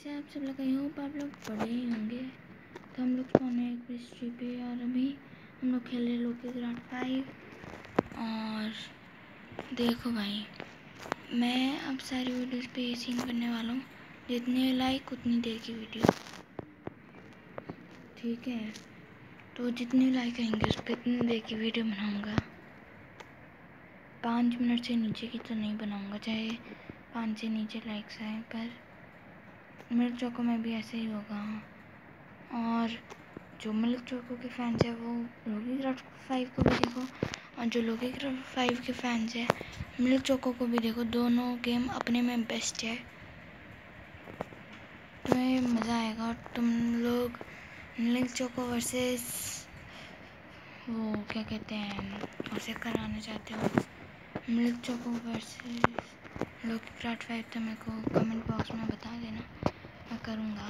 कैसे आप सब लोग? आई होप आप लोग पढ़े ही होंगे। तो हम लोग स्पॉन हुए एक हिस्ट्री पे और अभी हम लोग खेल रहे लोकी ग्रांड 5। और देखो भाई, मैं अब सारी वीडियोस पे ये सीन करने वाला हूँ, जितने लाइक उतनी देर की वीडियो, ठीक है? तो जितने लाइक आएंगे उस पर इतनी देर की वीडियो बनाऊँगा। 5 मिनट से नीचे की तो नहीं बनाऊँगा, चाहे 5 से नीचे लाइक्स आए, पर मिल्क चोको में भी ऐसे ही होगा। और जो मिल्क चोको के फैंस है वो लोकी क्राफ्ट 5 को भी देखो, और जो लोकी क्राफ्ट 5 के फैंस है मिल्क चोको को भी देखो। दोनों गेम अपने में बेस्ट है, तुम्हें मज़ा आएगा। तुम लोग मिल्क चोको वर्सेस वो क्या कहते हैं उसे कराना चाहते हो, milk choco versus Loki craft 5, तो मेरे को कमेंट बॉक्स में बता देना, मैं करूँगा।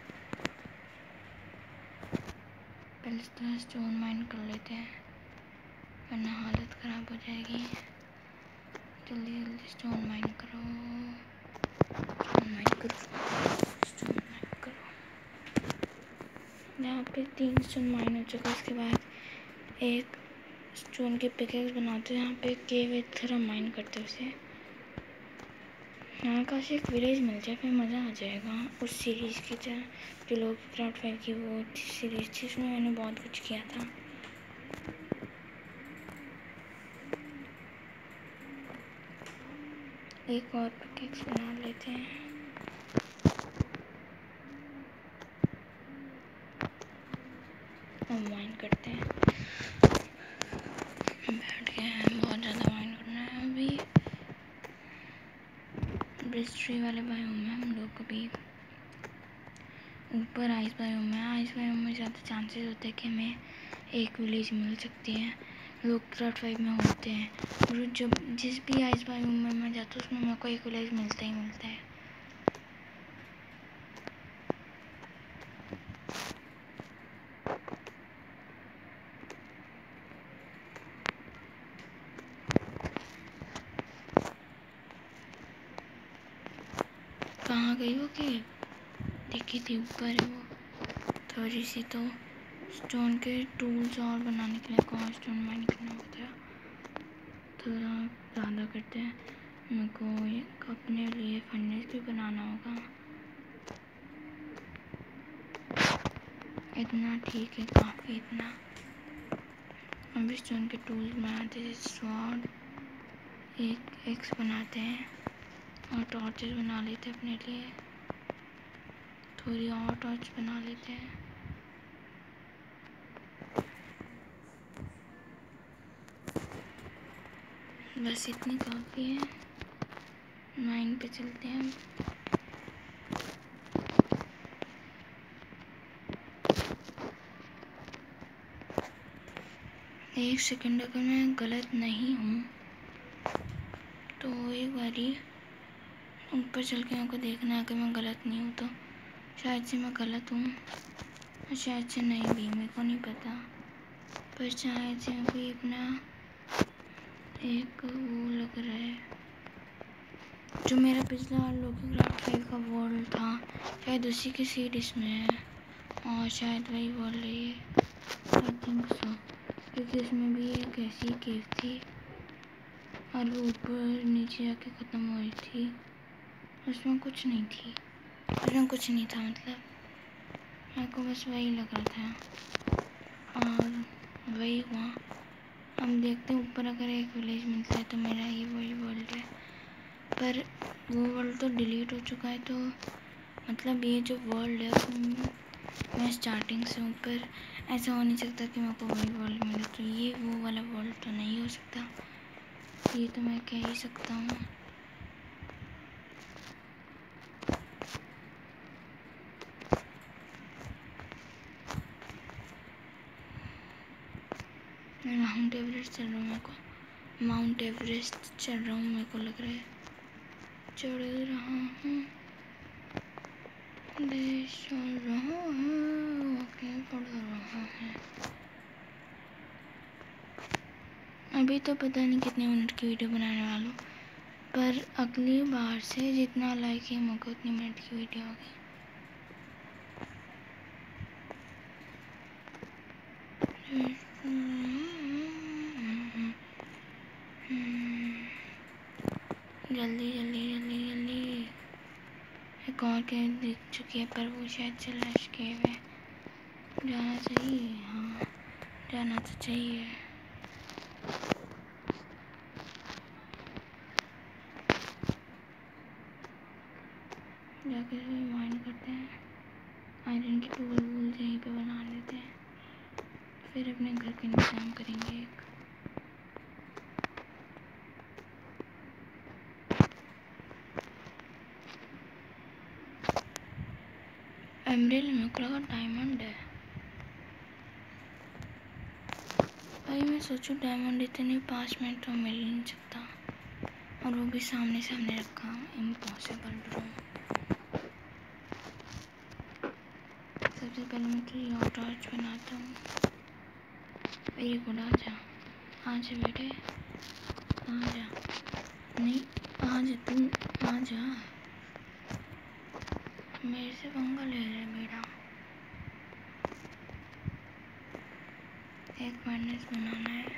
पहले तो स्टोन माइन कर लेते हैं वरना हालत ख़राब हो जाएगी। जल्दी जल्दी स्टोन माइन करो, स्टोन माइन करो, स्टोन माइन करो। यहाँ पे 3 स्टोन माइन हो चुका है। उसके बाद एक स्टोन की पिकेक्स बनाते हैं। यहाँ पे केव एक तरह माइन करते हैं उसे। यहाँ का से एक विलेज मिल जाए फिर मज़ा आ जाएगा। उस सीरीज़ की तरह जो लोकी क्राफ्ट 5 की वो सीरीज़ थी, उसमें मैंने बहुत कुछ किया था। एक और पिकेक्स बना लेते हैं। हम माइन करते हैं, बैठ गए हैं, बहुत ज़्यादा माइन करना है। अभी ब्रिस्ट्री वाले बायोम में हम लोग अभी ऊपर आइस बायोम में। आइस बायोम में ज़्यादा चांसेस होते हैं कि हमें एक विलेज मिल सकती है, लोकी क्राफ्ट 5 में होते हैं। और जब जिस भी आइस बायोम में मैं जाता हूँ उसमें मेरे को एक विलेज मिलता ही मिलता है। कहाँ गई वो कि देखी थी ऊपर है वो। थोड़ी सी तो स्टोन के टूल्स और बनाने के लिए कौन स्टोन माइन करना होता है, थोड़ा ज़्यादा करते हैं। मेरे को अपने लिए फर्नेस भी बनाना होगा। इतना ठीक है, काफ़ी इतना। अभी स्टोन के टूल्स बनाते हैं, स्वॉर्ड, एक एक्स बनाते हैं और टॉर्चेस बना लेते हैं अपने लिए। थोड़ी और टॉर्च बना लेते हैं। बस इतनी काफ़ी है। माइन पे चलते हैं। एक सेकंड, अगर मैं गलत नहीं हूँ तो एक बारी ऊपर चल के हमको देखना है। अगर मैं गलत नहीं हूँ तो शायद से मैं गलत हूँ, शायद से नहीं भी, मेरे को नहीं पता। पर शायद से मेरे को ये अपना एक वो लग रहा है, जो मेरा पिछला लोकी क्राफ्ट 5 का वर्ल्ड था शायद उसी की सीरीज में है, और शायद वही वर्ल्ड है ये, आई थिंक सो। क्योंकि उसमें भी एक ऐसी केव थी और वो ऊपर नीचे जाके ख़त्म हो रही थी। उसमें कुछ नहीं थी, उसमें कुछ नहीं था, मतलब मेरे को बस वही लग रहा था और वही हुआ। हम देखते हैं ऊपर अगर एक विलेज मिलता है तो मेरा ये वही वर्ल्ड है। पर वो वर्ल्ड तो डिलीट हो चुका है, तो मतलब ये जो वर्ल्ड है मैं स्टार्टिंग से ऊपर, ऐसा हो नहीं सकता कि मेरे को वही वर्ल्ड मिले। तो ये वो वाला वर्ल्ड तो नहीं हो सकता, ये तो मैं कह ही सकता हूँ। मैं माउंट एवरेस्ट चल रहा हूँ, मेरे को माउंट एवरेस्ट चढ़ रहा हूँ, मेरे को लग रहा है चढ़ रहा हूँ, देश चल रहा है, आगे बढ़ रहा है। अभी तो पता नहीं कितने मिनट की वीडियो बनाने वाला हूँ, पर अगली बार से जितना लाइक है मौका उतनी मिनट की वीडियो होगी। जल्दी जल्दी जल्दी जल्दी। एक और केव दिख चुकी है पर वो शायद से लश केव है। जाना चाहिए, हाँ जाना तो चाहिए। जाके माइंड करते हैं, आयरन की टूल वूल यहीं पे बना लेते हैं, फिर अपने घर का इंतजाम करेंगे। एक एमरेल में लगा डायमंड है भाई। मैं सोचूं डायमंड इतने 5 मिनट में मिल ही नहीं सकता, और वो भी सामने सामने रखा। Impossible bro. सबसे पहले मैं तो टॉर्च बनाता हूँ। ये गुड़ा आ जा बेटे, आ जा। नहीं आ जा, तुम आ जा। मेरे से पंगा ले रहे बेटा। एक फर्नेस बनाना है।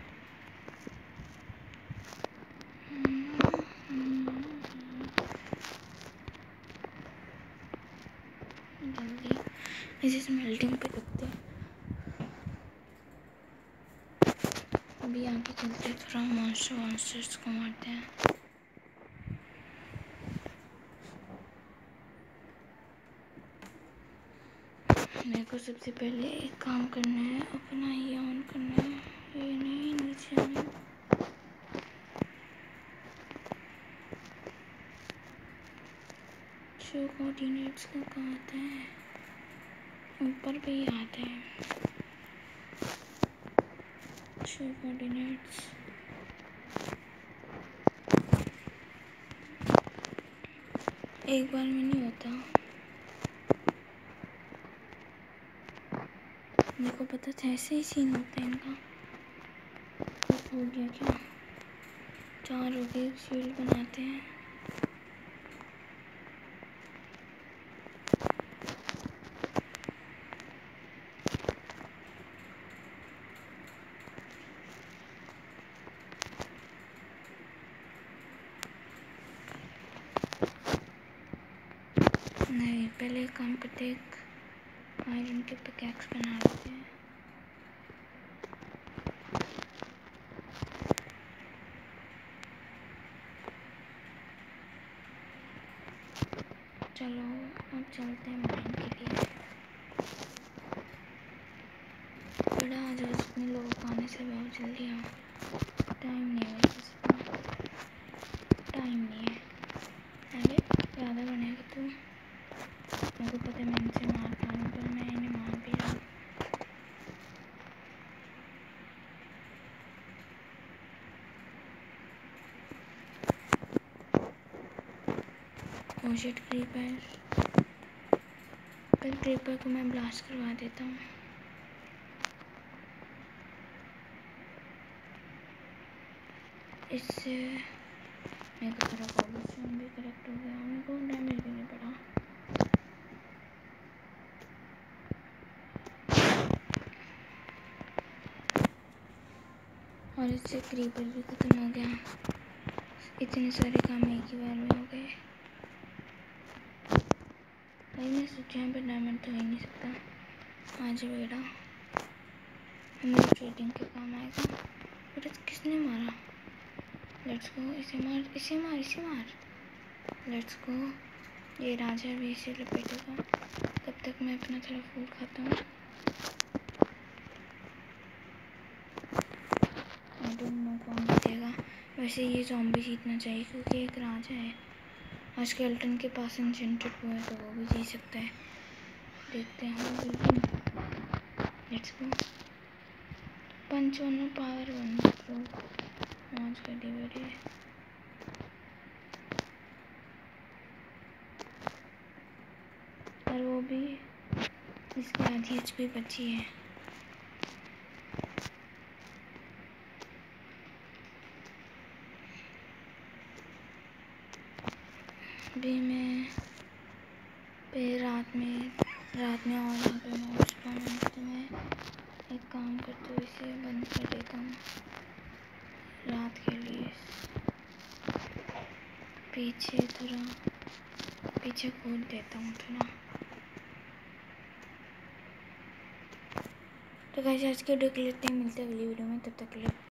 जल्दी इसे स्मेल्टिंग पे रखते हैं। अभी आगे चलते थोड़ा मॉन्स्टर्स को मारते हैं। मेरे को सबसे पहले एक काम करना है, अपना ये ऑन करना है। ये नहीं, नीचे आना। शो कोऑर्डिनेट्स का कहाँ आता है? ऊपर पे ही आता है शो कोऑर्डिनेट्स। एक बार में नहीं होता, मेरे को पता था ऐसे ही सीन होता है इनका। हो गया क्या? 4 हो गए। शील्ड बनाते हैं। नहीं, पहले काम करते एक आयरन के पिकैक्स बना लेते हैं। चलो अब चलते हैं माइन के लिए। बड़ा आ जाओ, जितने लोग आने से बहुत जल्दी आओ। टाइम नहीं है मेरे पास, टाइम नहीं है। अरे ज़्यादा बनेगा तो मेरे को पता है मैं इनसे मार पा रहा हूँ, पर मैं इन्हें मार भी रहा हूँ। ओशिट क्रीपर, पर क्रीपर को मैं ब्लास्ट करवा देता हूँ। इससे मेरे को थोड़ा कॉबलस्टोन भी कलेक्ट हो गया, मेरे को डैमेज भी नहीं पड़ा। और इससे क्रीपर भी खत्म हो गया। इतने सारे काम एक ही बार में हो गए। भाई मैं सोचा यहाँ पर डायमंड तो हो नहीं सकता। आज बेटा हमें ट्रेडिंग के काम आएगा। और किसने मारा? लेट्स गो, इसे मार इसे मार इसे मार। Let's go. ये राजा भी इसे लपेटेगा। तब तक मैं अपना थोड़ा फूड खाता हूँ। आई डोंट नो कौन जीतेगा। वैसे ये ज़ॉम्बी जीतना चाहिए क्योंकि एक राजा है। और स्केलेटन के पास एन्चेंटेड वो है तो वो भी जीत सकता है। देखते हैं। Let's go. पंच 1 पावर 1 तो मौज कर दी बेटे। और वो भी इसकी आधी HP बची है। अभी मैं पे रात में और यहाँ पे मैं एक काम करते हुए इसे बंद कर देता हूँ रात के लिए। पीछे कूद देता हूँ थोड़ा। तो गाइस आज के वीडियो के लिए इतना ही, मिलते हैं अगली वीडियो में, तब तक के लिए।